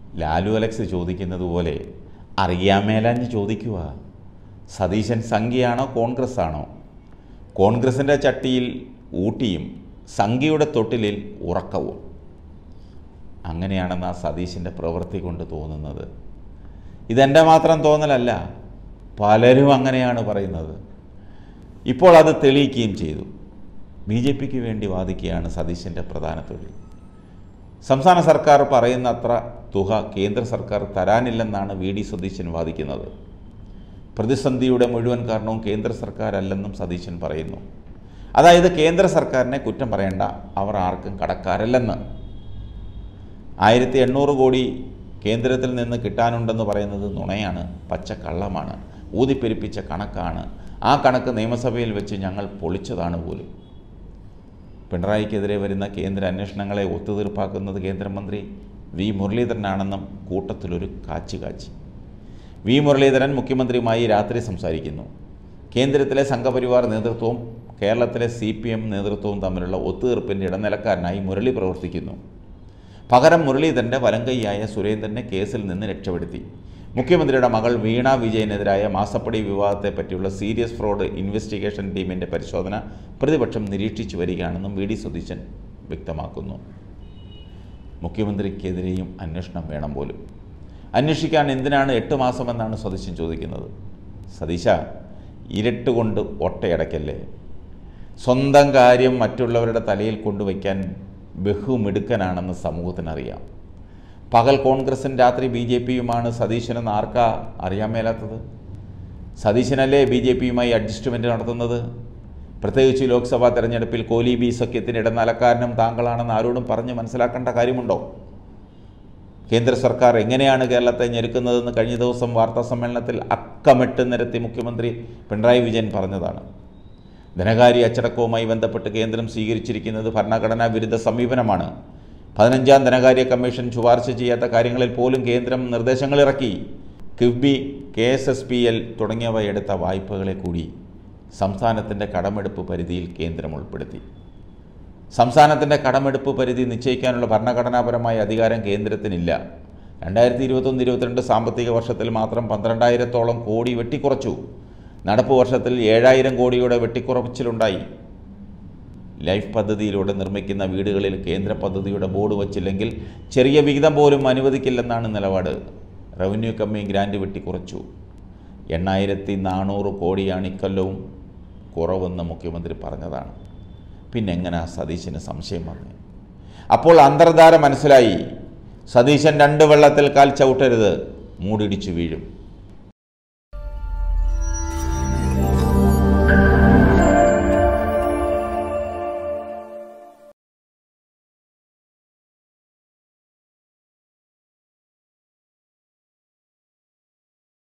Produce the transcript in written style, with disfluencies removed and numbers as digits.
Lalu Alex ചോദിക്കുന്നത് പോലെ അറിയാമേലാഞ്ഞ് ചോദിക്കുക. സതീശൻ സംഖ്യയാണോ കോൺഗ്രസ് ആണോ? കോൺഗ്രസിൻ്റെ ചട്ടിയിൽ ഊട്ടിയും സംഖ്യയുടെ തൊട്ടിലിൽ ഉറക്കവും. അങ്ങനെയാണെന്ന് ആ സതീശൻ്റെ പ്രവൃത്തി കൊണ്ട് തോന്നുന്നത്. ഇതെൻ്റെ മാത്രം തോന്നലല്ല, പലരും അങ്ങനെയാണ് പറയുന്നത്. ഇപ്പോൾ അത് തെളിയിക്കുകയും ചെയ്തു. BJPക്ക് വേണ്ടി വാദിക്കുകയാണ് സതീശൻ്റെ പ്രധാന തൊഴിൽ. സംസ്ഥാന സർക്കാർ പറയുന്ന അത്ര തുക കേന്ദ്ര സർക്കാർ തരാനില്ലെന്നാണ് VD സതീശൻ വാദിക്കുന്നത്. പ്രതിസന്ധിയുടെ മുഴുവൻ കാരണവും കേന്ദ്ര സർക്കാരല്ലെന്നും സതീശൻ പറയുന്നു. അതായത് കേന്ദ്ര സർക്കാരിനെ കുറ്റം പറയേണ്ട, അവർ ആർക്കും കടക്കാരല്ലെന്ന്. 1800 കോടി കേന്ദ്രത്തിൽ നിന്ന് കിട്ടാനുണ്ടെന്ന് പറയുന്നത് നുണയാണ്, പച്ചക്കള്ളമാണ്, ഊതിപ്പെരുപ്പിച്ച കണക്കാണ്. ആ കണക്ക് നിയമസഭയിൽ വെച്ച് ഞങ്ങൾ പൊളിച്ചതാണ് പോലും. പിണറായിക്കെതിരെ വരുന്ന കേന്ദ്ര അന്വേഷണങ്ങളെ ഒത്തുതീർപ്പാക്കുന്നത് കേന്ദ്രമന്ത്രി V മുരളീധരനാണെന്നും കൂട്ടത്തിലൊരു കാച്ചി. V മുരളീധരൻ മുഖ്യമന്ത്രിയുമായി രാത്രി സംസാരിക്കുന്നു. കേന്ദ്രത്തിലെ സംഘപരിവാർ നേതൃത്വവും കേരളത്തിലെ CPM നേതൃത്വവും തമ്മിലുള്ള ഒത്തുതീർപ്പിൻ്റെ ഇടനിലക്കാരനായി മുരളി പ്രവർത്തിക്കുന്നു. പകരം മുരളീധരൻ്റെ വലങ്കൈയായ സുരേന്ദ്രനെ കേസിൽ നിന്ന് രക്ഷപ്പെടുത്തി. മുഖ്യമന്ത്രിയുടെ മകൾ വീണ വിജയനെതിരായ മാസപ്പടി വിവാദത്തെപ്പറ്റിയുള്ള സീരിയസ് ഫ്രോഡ് ഇൻവെസ്റ്റിഗേഷൻ ടീമിൻ്റെ പരിശോധന പ്രതിപക്ഷം നിരീക്ഷിച്ചു വരികയാണെന്നും VD സതീശൻ വ്യക്തമാക്കുന്നു. മുഖ്യമന്ത്രിക്കെതിരെയും അന്വേഷണം വേണം പോലും. അന്വേഷിക്കാൻ എന്തിനാണ് 8 മാസമെന്നാണ് സതീശൻ ചോദിക്കുന്നത്. സതീശ, ഇരട്ടുകൊണ്ട് ഒട്ടയടയ്ക്കല്ലേ. സ്വന്തം കാര്യം മറ്റുള്ളവരുടെ തലയിൽ കൊണ്ടുവയ്ക്കാൻ ബഹുമിടുക്കനാണെന്ന് സമൂഹത്തിനറിയാം. പകൽ കോൺഗ്രസും രാത്രി BJPയുമാണ് സതീശനെന്ന് ആർക്കാ അറിയാൻ മേലാത്തത്? സതീശനല്ലേ BJPയുമായി അഡ്ജസ്റ്റ്മെൻറ്റ് നടത്തുന്നത്? പ്രത്യേകിച്ച് ലോക്സഭാ തെരഞ്ഞെടുപ്പിൽ കോലി സഖ്യത്തിന് ഇടനിലക്കാരനും താങ്കളാണെന്ന് ആരോടും പറഞ്ഞ് മനസ്സിലാക്കേണ്ട കാര്യമുണ്ടോ? കേന്ദ്ര സർക്കാർ എങ്ങനെയാണ് കേരളത്തെ ഞെരുക്കുന്നതെന്ന് കഴിഞ്ഞ ദിവസം വാർത്താ സമ്മേളനത്തിൽ അക്കമിട്ട് നിരത്തി മുഖ്യമന്ത്രി പിണറായി വിജയൻ പറഞ്ഞതാണ്. ധനകാര്യ അച്ചടക്കവുമായി ബന്ധപ്പെട്ട് കേന്ദ്രം സ്വീകരിച്ചിരിക്കുന്നത് ഭരണഘടനാ വിരുദ്ധ സമീപനമാണ്. 15ാം ധനകാര്യ കമ്മീഷൻ ശുപാർശ ചെയ്യാത്ത കാര്യങ്ങളിൽ പോലും കേന്ദ്രം നിർദ്ദേശങ്ങളിറക്കി. കിഫ്ബി, KSSPL തുടങ്ങിയവ എടുത്ത വായ്പകളെ കൂടി സംസ്ഥാനത്തിൻ്റെ കടമെടുപ്പ് പരിധിയിൽ കേന്ദ്രം ഉൾപ്പെടുത്തി. സംസ്ഥാനത്തിൻ്റെ കടമെടുപ്പ് പരിധി നിശ്ചയിക്കാനുള്ള ഭരണഘടനാപരമായ അധികാരം കേന്ദ്രത്തിനില്ല. 2021-22 സാമ്പത്തിക വർഷത്തിൽ മാത്രം 12,000-ഓളം കോടി വെട്ടിക്കുറച്ചു. നടപ്പ് വർഷത്തിൽ 7,000 കോടിയുടെ വെട്ടിക്കുറച്ചിലുണ്ടായി. ലൈഫ് പദ്ധതിയിലൂടെ നിർമ്മിക്കുന്ന വീടുകളിൽ കേന്ദ്ര പദ്ധതിയുടെ ബോർഡ് വച്ചില്ലെങ്കിൽ ചെറിയ വിഹിതം പോലും അനുവദിക്കില്ലെന്നാണ് നിലപാട്. റവന്യൂ കമ്മി ഗ്രാൻഡ് വെട്ടിക്കുറച്ചു. 8,400 കോടിയാണ് ഇക്കൊല്ലവും കുറവെന്ന് മുഖ്യമന്ത്രി പറഞ്ഞതാണ്. പിന്നെങ്ങനെ സതീശന് സംശയം വന്നു? അപ്പോൾ അന്തർധാര മനസ്സിലായി. സതീശൻ 2 വെള്ളത്തിൽ കാൽ ചവിട്ടരുത്, മൂടിടിച്ചു വീഴും.